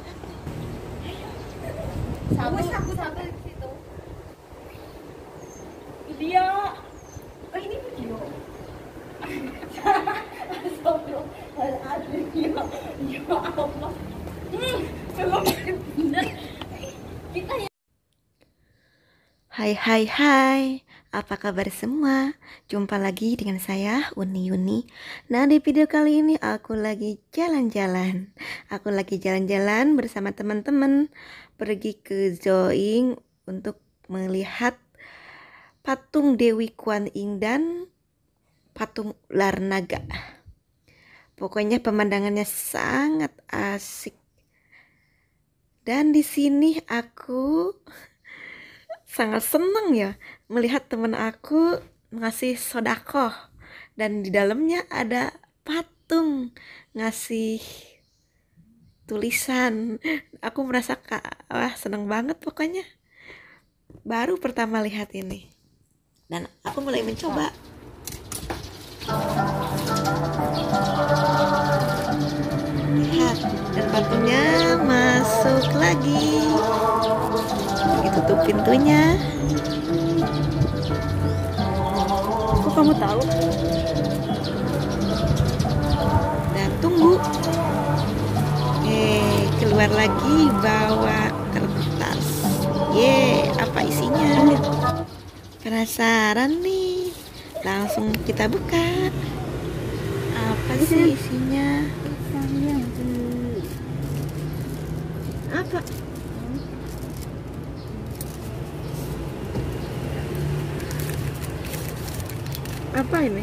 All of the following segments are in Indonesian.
Sabar di situ. Dia. Oh, ini video. Astagfirullahaladzim, ya Allah. Memang benar. Kita ya. Hai hai hai, apa kabar semua? Jumpa lagi dengan saya Uni Yuni. Nah, di video kali ini aku lagi jalan-jalan. Aku lagi jalan-jalan bersama teman-teman, pergi ke Zoing untuk melihat patung Dewi Kuan Yin dan patung ular naga. Pokoknya pemandangannya sangat asik. Dan di sini aku sangat senang ya melihat teman aku ngasih sodakoh, dan di dalamnya ada patung ngasih tulisan. Aku merasa wah, seneng banget pokoknya. Baru pertama lihat ini dan aku mulai mencoba. Lihat, dan patungnya masuk lagi. Ditutup pintunya. Kok kamu tahu? Dan tunggu. Keluar lagi bawa kertas. Apa isinya? Penasaran nih. Langsung kita buka. Apa sih isinya? Apa? Apa ini?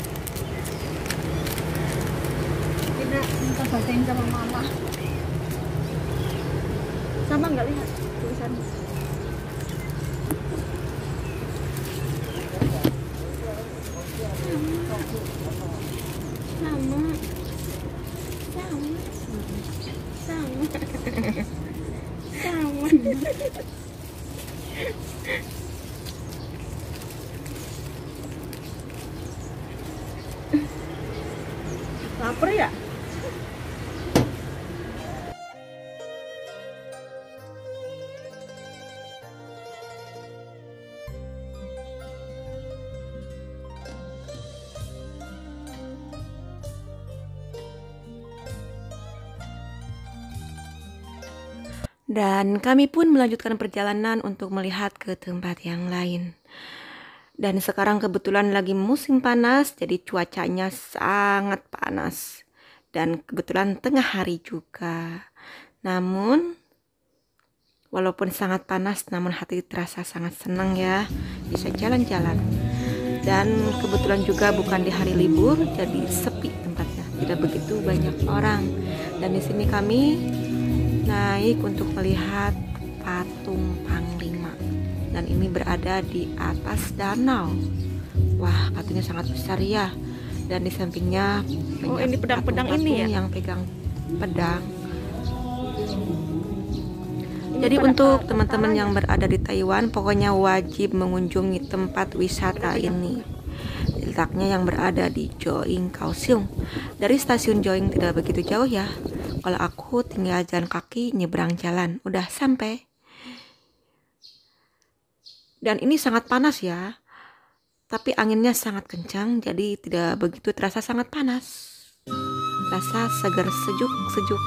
Tidak minta bacain sama mama. Sama nggak lihat tulisannya? Sama. Lapar ya? Dan kami pun melanjutkan perjalanan untuk melihat ke tempat yang lain. Dan sekarang kebetulan lagi musim panas, jadi cuacanya sangat panas. Dan kebetulan tengah hari juga. Namun, walaupun sangat panas, namun hati terasa sangat senang ya, bisa jalan-jalan. Dan kebetulan juga bukan di hari libur, jadi sepi tempatnya, tidak begitu banyak orang. Dan di sini kami naik untuk melihat patung Panglima, dan ini berada di atas danau. Wah, patungnya sangat besar ya, dan di sampingnya ini pedang-pedang ini ya, yang pegang pedang. Jadi untuk teman-teman yang berada di Taiwan, pokoknya wajib mengunjungi tempat wisata ini. Letaknya yang berada di Joing Kaohsiung. Dari stasiun Joing tidak begitu jauh ya. Kalau aku tinggal jalan kaki nyebrang jalan, udah sampai. Dan ini sangat panas ya. Tapi anginnya sangat kencang, jadi tidak begitu terasa sangat panas. Rasa segar sejuk-sejuk.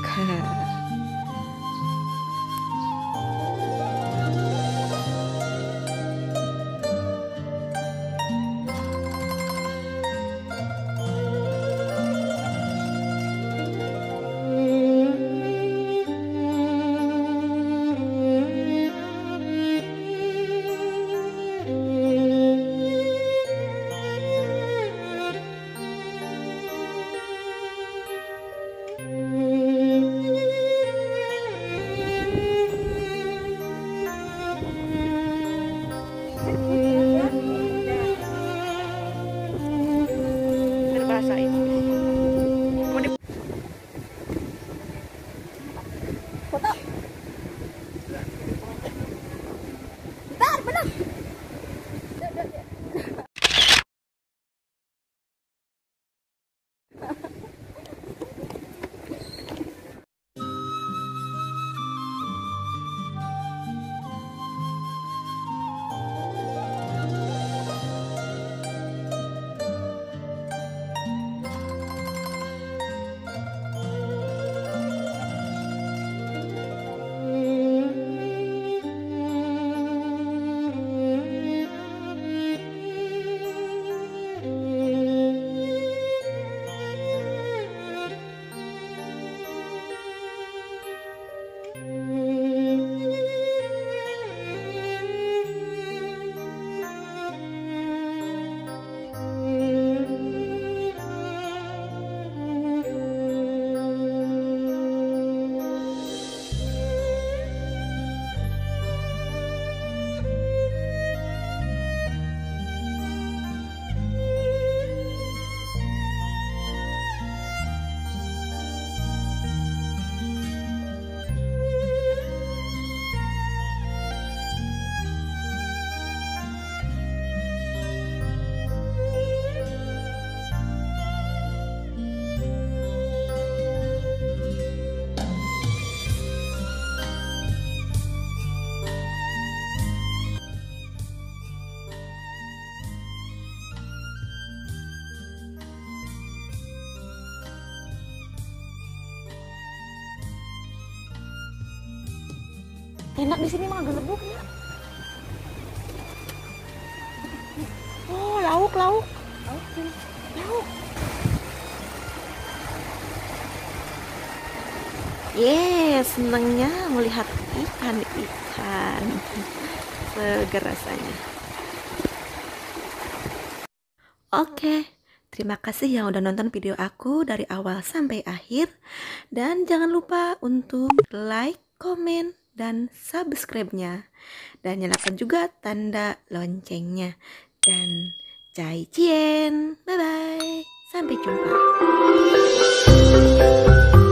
Enak di sini mah gelebuknya. Oh, lauk. Lauk. Yes, senangnya melihat ikan. Segar rasanya. Oke, terima kasih yang udah nonton video aku dari awal sampai akhir. Dan jangan lupa untuk like, komen, dan subscribe-nya. Dan nyalakan juga tanda loncengnya. Dan cai cien, bye-bye. Sampai jumpa.